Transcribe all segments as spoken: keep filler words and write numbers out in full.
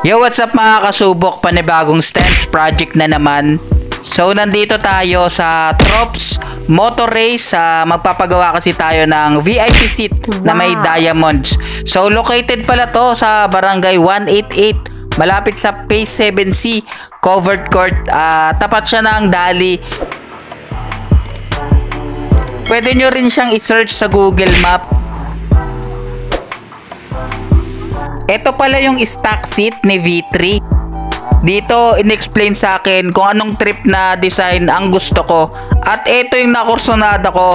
Yo, what's up mga kasubok, panibagong stance project na naman. So nandito tayo sa Trops Motor Race. uh, Magpapagawa kasi tayo ng V I P seat na may diamonds. So located pala to sa Barangay one eighty-eight, malapit sa Phase seven C covered court. uh, Tapat siya ng Dali. Pwede nyo rin siyang i-search sa Google Map. Ito pala yung stock seat ni V three. Dito in-explain sa akin kung anong trip na design ang gusto ko. At ito yung nakursonada ko.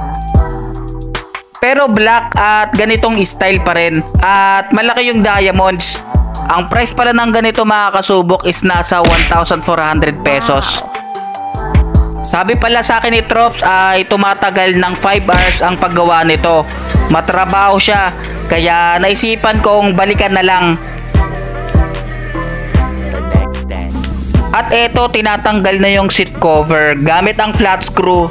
Pero black at ganitong style pa rin. At malaki yung diamonds. Ang price pala ng ganito mga kasubok is nasa one thousand four hundred pesos. Sabi pala sa akin ni Trops ay tumatagal ng five hours ang paggawa nito. Matrabaho siya. Kaya naisipan kong balikan na lang. At eto, tinatanggal na yung seat cover gamit ang flat screw.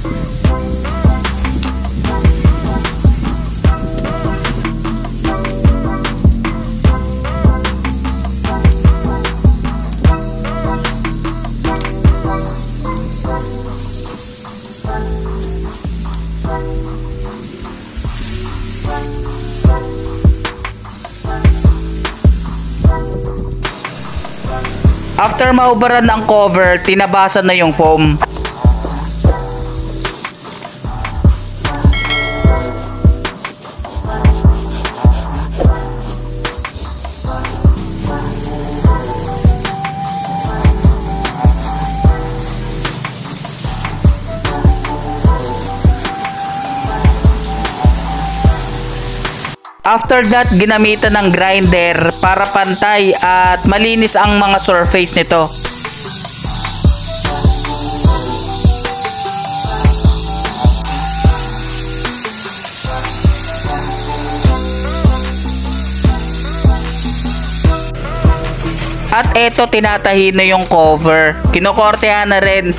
After maubaran ang cover, tinabasan na yung foam. After that, ginamitan ng grinder para pantay at malinis ang mga surface nito. At eto, tinatahi na yung cover. Kinukortehan na rin.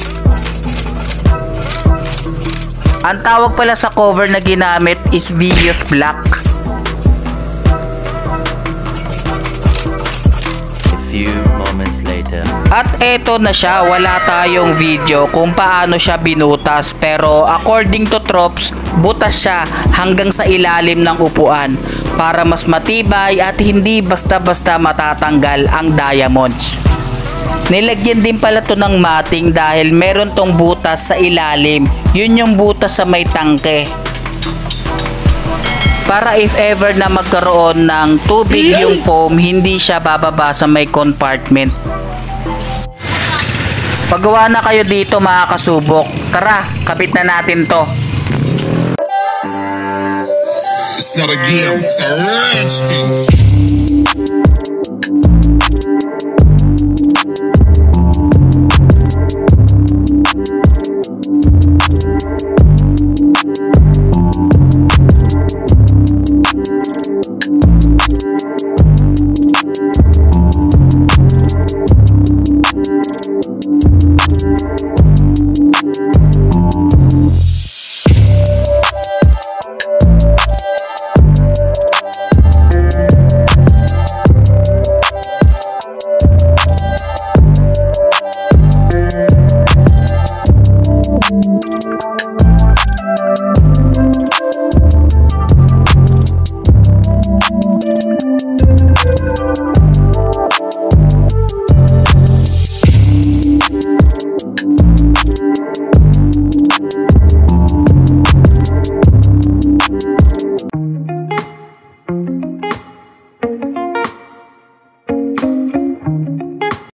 Ang tawag pala sa cover na ginamit is Vios Black. Few moments later. At eto na siya, wala tayong video kung paano siya binutas, pero according to Trops, butas siya hanggang sa ilalim ng upuan para mas matibay at hindi basta-basta matatanggal ang diamonds. Nilagyan din pala to ng matting dahil meron tong butas sa ilalim. Yun yung butas sa may tangke, para if ever na magkaroon ng tubig yung foam, hindi siya bababa sa may compartment. Paggawa na kayo dito mga kasubok. Tara, kapit na natin to. It's not a game, it's a rich thing.